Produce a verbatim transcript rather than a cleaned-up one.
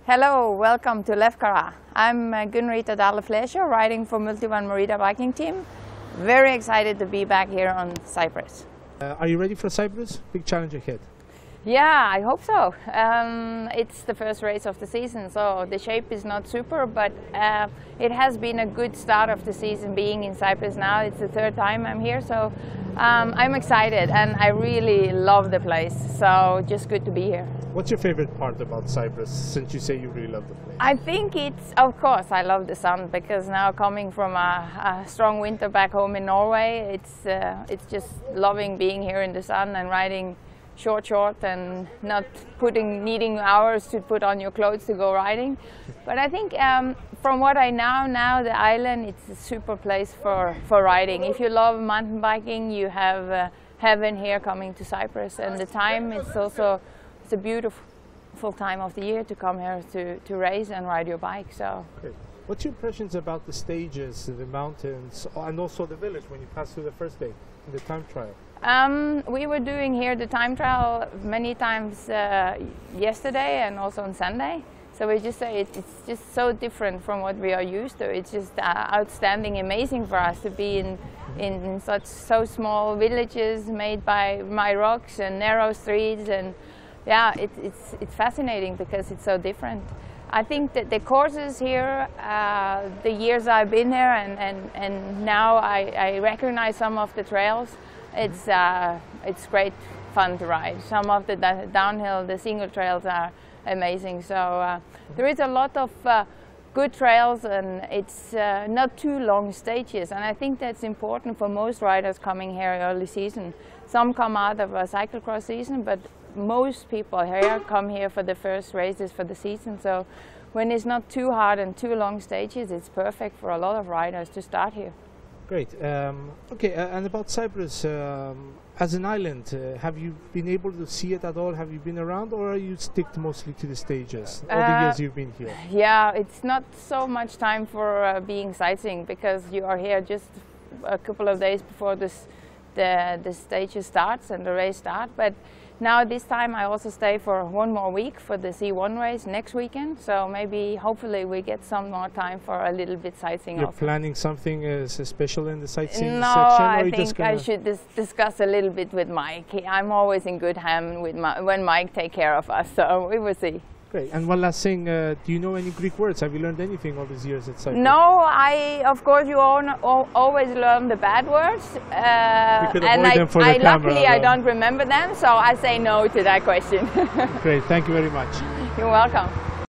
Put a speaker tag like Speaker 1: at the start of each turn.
Speaker 1: Hello, welcome to Lefkara. I'm uh, Gunn-Rita Dale-Flesher, riding for Multivan Merida biking team. Very excited to be back here on Cyprus.
Speaker 2: Uh, are you ready for Cyprus? Big challenge ahead.
Speaker 1: Yeah, I hope so. Um, it's the first race of the season, so the shape is not super, but uh, it has been a good start of the season being in Cyprus now. It's the third time I'm here, so um, I'm excited and I really love the place, so just good to be here.
Speaker 2: What's your favorite part about Cyprus, since you say you really love the place?
Speaker 1: I think it's, of course, I love the sun, because now coming from a, a strong winter back home in Norway, it's, uh, it's just loving being here in the sun and riding short, short and not putting, needing hours to put on your clothes to go riding. But I think um, from what I know now, the island, it's a super place for, for riding. If you love mountain biking, you have uh, heaven here coming to Cyprus. And the time, it's also it's a beautiful time of the year to come here to, to race and ride your bike. So.
Speaker 2: Great. What's your impressions about the stages, the mountains, and also the village when you passed through the first day in the time trial?
Speaker 1: Um, we were doing here the time trial many times uh, yesterday and also on Sunday. So we just say it, it's just so different from what we are used to. It's just uh, outstanding, amazing for us to be in, in, in such so small villages made by my rocks and narrow streets, and yeah, it, it's it's fascinating because it's so different. I think that the courses here, uh, the years I've been here, and, and, and now I, I recognize some of the trails. It's, uh, it's great fun to ride. Some of the downhill, the single trails are amazing. So uh, there is a lot of uh, good trails, and it's uh, not too long stages. And I think that's important for most riders coming here early season. Some come out of a cyclocross season, but most people here come here for the first races for the season. So when it's not too hard and too long stages, it's perfect for a lot of riders to start here.
Speaker 2: Great. Um, okay, uh, and about Cyprus, um, as an island, uh, have you been able to see it at all? Have you been around, or are you stick mostly to the stages all
Speaker 1: uh,
Speaker 2: the years you've been here?
Speaker 1: Yeah, it's not so much time for uh, being sightseeing, because you are here just a couple of days before this, the, the stages starts and the race starts. But now this time I also stay for one more week for the C one race next weekend, so maybe hopefully we get some more time for a little bit sightseeing.
Speaker 2: You're
Speaker 1: also
Speaker 2: planning something uh, special in the sightseeing
Speaker 1: no,
Speaker 2: section?
Speaker 1: No,
Speaker 2: or
Speaker 1: I
Speaker 2: you
Speaker 1: think
Speaker 2: just gonna
Speaker 1: I should dis discuss a little bit with Mike. I'm always in good hands with my, when Mike takes care of us, so we will see.
Speaker 2: Great. And one last thing, uh, do you know any Greek words? Have you learned anything all these years at Cyprus?
Speaker 1: No, I, of course, you all, all, always learn the bad words. Uh,
Speaker 2: we could
Speaker 1: and
Speaker 2: avoid
Speaker 1: I,
Speaker 2: them for
Speaker 1: I
Speaker 2: the camera,
Speaker 1: luckily, I
Speaker 2: though.
Speaker 1: don't remember them, so I say no to that question.
Speaker 2: Great, thank you very much.
Speaker 1: You're welcome.